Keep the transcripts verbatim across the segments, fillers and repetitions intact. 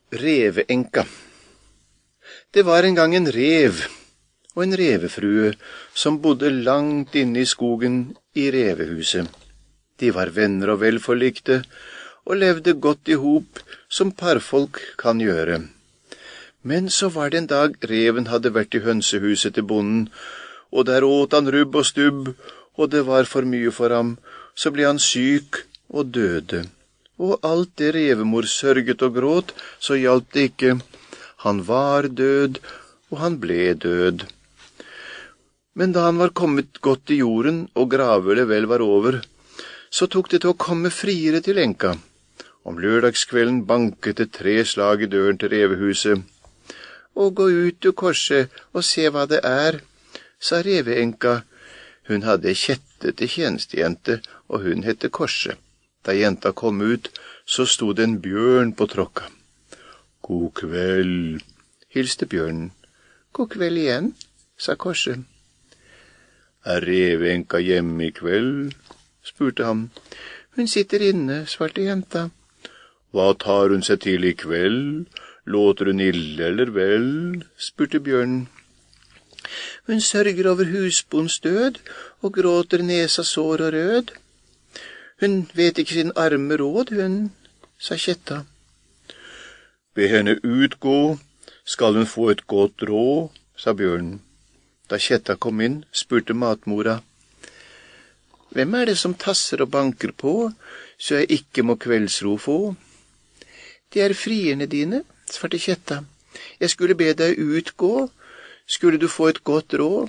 Reveenka. Det var en gang en rev og en revefrue som bodde langt inne i skogen i revehuset. De var venner og velforlikte, og levde godt i hop, som parfolk kan gjøre. Men så var det en dag reven hadde vært i hønsehuset til bonden, og der åt han rubb og stubb, og det var for mye for ham. Så ble han syk og døde. Og alt det revemor sørget og gråt, så hjalp det ikke. Han var død, og han ble død. Men da han var kommet godt i jorden, og gravølet vel var over, så tok det til å komme friere til enka. Om lørdagskvelden banket det tre slag i døren til revehuset. «Og gå ut, du korset, og se hva det er», sa reveenka. Hun hadde kjettete tjenestejente, og hun hette Korset. Da jenta kom ut, så stod en bjørn på tråkka. «God kveld», hilste bjørnen. «God kveld igjen», sa Korset. «Er reveenka hjemme i kveld?» spurte han. «Hun sitter inne», svarte jenta. «Hva tar hun seg til i kveld? Låter hun ille eller vel?» spurte bjørnen. «Hun sørger over husbondens død, og gråter nesa sår og rød. Hun vet ikke sin arme råd, hun», sa kjetta. «Be henne utgå, skal hun få et godt råd», sa bjørnen. Da kjetta kom inn, spurte matmora. «Hvem er det som tasser og banker på, så jeg ikke må kveldsro få?» «Det er frierne dine», svarte kjetta. «Jeg skulle be deg utgå, skulle du få et godt råd?»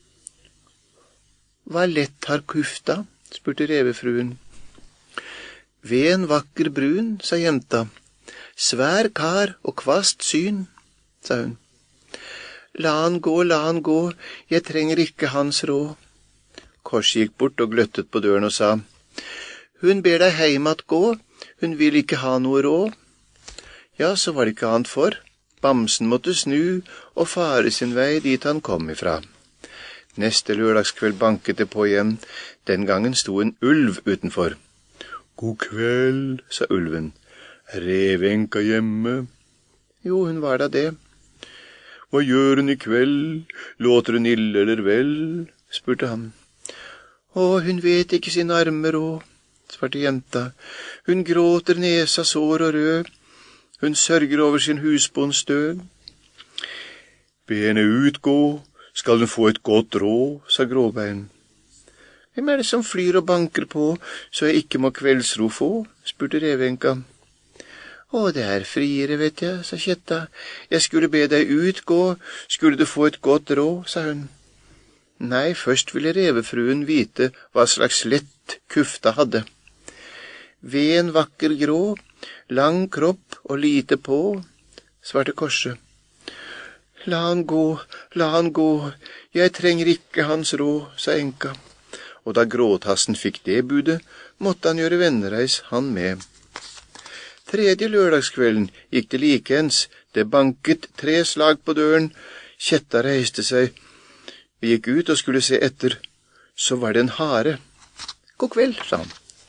«Hva lett har kufta?» spurte revefruen. «Ved en vakker brun», sa jenta. «Svær kar og kvast syn», sa hun. «La han gå, la han gå, jeg trenger ikke hans råd». Korset gikk bort og gløttet på døren og sa, «Hun ber deg heim at gå, hun vil ikke ha noe råd». Ja, så var det ikke annet for. Bamsen måtte snu og fare sin vei dit han kom ifra. Neste lørdagskveld banket det på igjen. Den gangen sto en ulv utenfor. «God kveld», sa ulven. «Er reveenka hjemme?» Jo, hun var da det. «Hva gjør hun i kveld? Låter hun ille eller vel?» spurte han. «Å, hun vet ikke sin arme råd», svarte jenta. «Hun gråter nesa sår og rød. Hun sørger over sin husbonds død.» «Be henne utgå, skal hun få et godt råd», sa Gråbein. «Hvem er det som flyr og banker på, så jeg ikke må kveldsro få?» spurte reveenka. «Å, det er friere, vet jeg», sa kjetta. «Jeg skulle be deg utgå, skulle du få et godt råd», sa hun. Nei, først ville revefruen vite hva slags lett kufta hadde. «Ved en vakker grå, lang kropp og lite på», svarte Korset. «La han gå, la han gå, jeg trenger ikke hans råd», sa enka. Og da Gråtassen fikk det budet, måtte han gjøre vennereis han med. Tredje lørdagskvelden gikk det likeens. Det banket tre slag på døren. Kjetta reiste seg. Vi gikk ut og skulle se etter. Så var det en hare. «God kveld», sa han.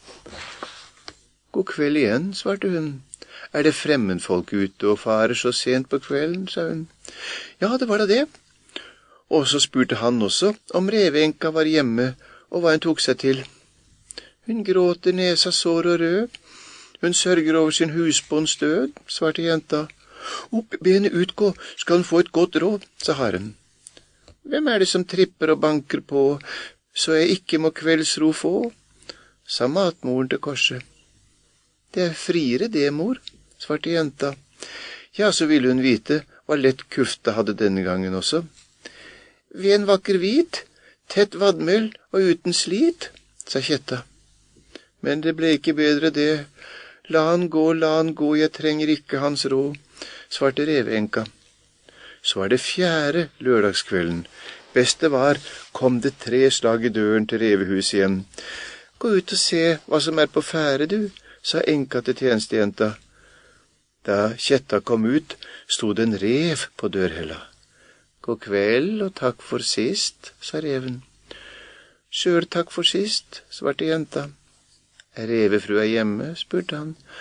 «God kveld igjen», svarte hun. «Er det fremmedfolk ute og farer så sent på kvelden?» sa hun. «Ja, det var da det.» Og så spurte han også om reveenka var hjemme, og hva hun tok seg til. «Hun gråter nesa sår og rød. Hun sørger over sin husbonds død», svarte jenta. «Opp, be henne utgå, skal hun få et godt råd», sa haren. «Hvem er det som tripper og banker på, så jeg ikke må kveldsro få?» sa matmoren til Korset. «Det er friere det, mor», svarte jenta. Ja, så ville hun vite hva lett kufta hadde denne gangen også. «Ved en vakker hvit, tett vadmel og uten slit», sa kjetta. Men det ble ikke bedre det. «La han gå, la han gå, jeg trenger ikke hans råd», svarte reveenka. Så var det fjerde lørdagskvelden. Best det var, kom det tre slag i døren til revehuset igjen. «Gå ut og se hva som er på ferde, du», sa enka til tjenestejenta. Da kjetta kom ut, stod en rev på dørhella. «God kveld og takk for sist», sa reven. «Sjøl takk for sist», svarte jenta. «Er revefrua hjemme?» spurte han.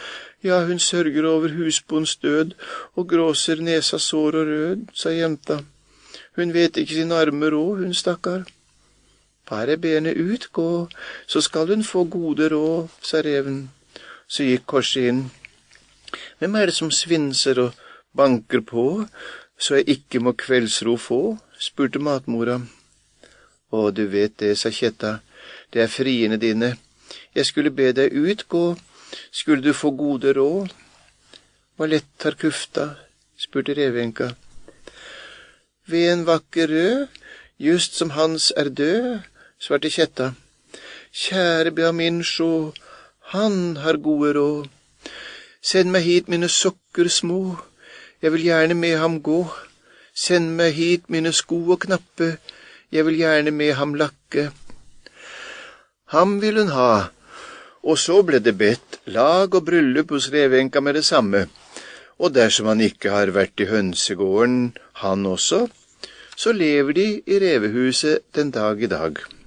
Ja, hun sørger over husbondens død og gråser nesa sår og rød, sa jenta. Hun vet ikke sin arme råd, hun stakkar. Bare benet ut, gå, så skal hun få gode råd, sa reven. Så gikk korset inn. Hvem er det som svinser og banker på, så jeg ikke må kveldsro få, spurte matmora. Å, du vet det, sa Kjetta, det er friene dine. Jeg skulle be deg utgå, skulle du få gode råd. Hva lett har kufta, spurte revenka. Ved en vakker rød, just som hans er død, svarte Kjetta. Kjære Beaminsjo, han har gode råd. Send meg hit mine sokker små, jeg vil gjerne med ham gå. Send meg hit mine sko og knappe, jeg vil gjerne med ham lakke. Ham vil hun ha, og så ble det bedt lag og bryllup hos revenka med det samme. Og dersom han ikke har vært i hønsegården, han også, så lever de i revehuset den dag i dag.